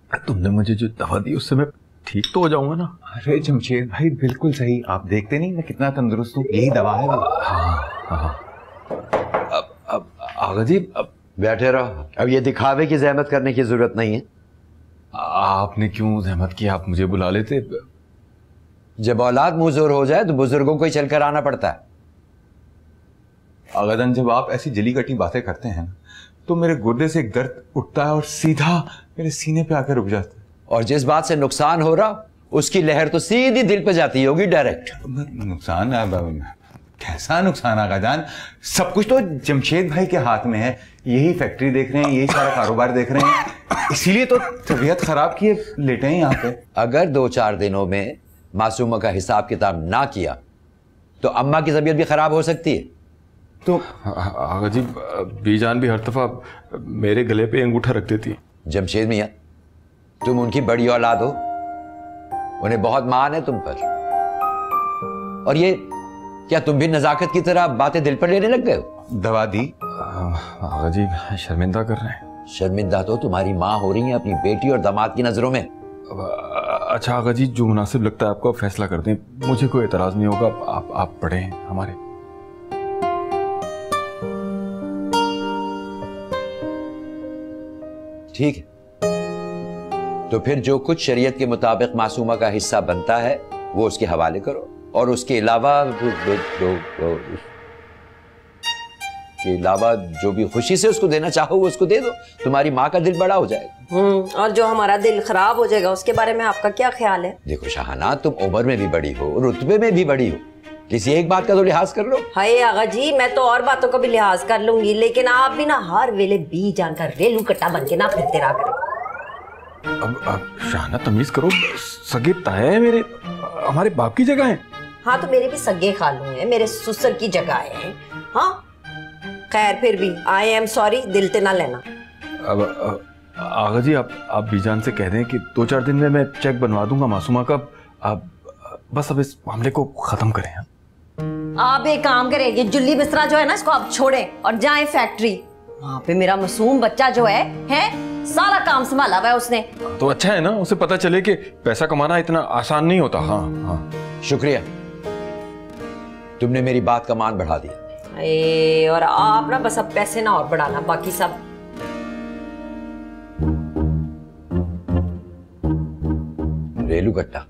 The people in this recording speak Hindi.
तुमने मुझे जो दवा दी उससे मैं ठीक तो हो जाऊंगा ना? अरे जमशेद भाई बिल्कुल सही, आप देखते नहीं मैं कितना तंदुरुस्त हूँ, यही दवा है वो। हाँ। अब आगा जी अब बैठे रहो, अब ये दिखावे की जहमत करने की जरूरत नहीं है। आपने क्यों जहमत की, आप मुझे बुला लेते। जब औलाद मुंहजोर हो जाए तो बुजुर्गों को ही चलकर आना पड़ता है। आगादान जब आप ऐसी जली कटी बातें करते हैं ना तो मेरे गुर्दे से एक दर्द उठता है और सीधा मेरे सीने पे आकर रुक जाता है। और जिस बात से नुकसान हो रहा उसकी लहर तो सीधी दिल पे जाती होगी डायरेक्ट। नुकसान कैसा नुकसान आगादान, सब कुछ तो जमशेद भाई के हाथ में है, यही फैक्ट्री देख रहे हैं, यही सारा कारोबार देख रहे हैं, इसीलिए तो तबीयत खराब की लेटे हैं यहाँ पे। अगर 2-4 दिनों में मासूमा का हिसाब किताब ना किया तो अम्मा की तबीयत भी खराब हो सकती है। तो आगा जी बीजान भी हर दफा मेरे गले पे अंगूठा रख देती है। जमशेद मियां, तुम उनकी बड़ी औलाद हो, उन्हें बहुत मान है तुम पर। और ये क्या तुम भी नजाकत की तरह बातें दिल पर लेने लग गए हो? दवा दी? आगा जी शर्मिंदा कर रहे हैं। शर्मिंदा तो तुम्हारी माँ हो रही है अपनी बेटी और दामाद की नजरों में। अच्छा आगा जी जो मुनासिब लगता है आपको फैसला कर दें, मुझे कोई एतराज नहीं होगा। आप बड़े हैं हमारे। ठीक है, तो फिर जो कुछ शरीयत के मुताबिक मासूमा का हिस्सा बनता है वो उसके हवाले करो, और उसके अलावा जो भी खुशी से उसको देना चाहो वो उसको दे दो। तुम्हारी माँ का दिल बड़ा हो जाएगा। और जो हमारा दिल खराब हो जाएगा उसके बारे में आपका क्या ख्याल है? देखो शाहाना, तुम उम्र में भी बड़ी हो, रुतबे में भी बड़ी हो, किसी एक बात का तो लिहाज कर लो। हाय आगा जी, मैं तो और बातों का भी लिहाज कर लूंगी, लेकिन आप भी ना हर वेले बी जानकर रेलू कट्टा बन के ना फिरते रहा करें। अब शाहाना तमीज करो, सगे ताए हैं मेरे, हमारे बाप की जगह है। हाँ तो मेरे भी सगे खालू हैं, मेरे ससुर की जगह है। हाँ खैर फिर भी आई एम सॉरी, दिल ते ना लेना। अब आगा जी आप बीजान से कह दें कि 2-4 दिन में मैं चेक बनवा दूंगा मासूमा का। आप बस अब इस मामले को खत्म करें। आप एक काम करें, ये जुल्ली बिस्तरा जो है ना इसको आप छोड़ें और जाएं फैक्ट्री। वहाँ पे मेरा मासूम बच्चा जो है सारा काम संभाला हुआ है उसने। तो अच्छा है ना, उसे पता चले कि पैसा कमाना इतना आसान नहीं होता। हाँ। शुक्रिया, तुमने मेरी बात का मान बढ़ा दिया। और आप ना बस अब पैसे ना और बढ़ाना, बाकी सब। रेलू कट्टा,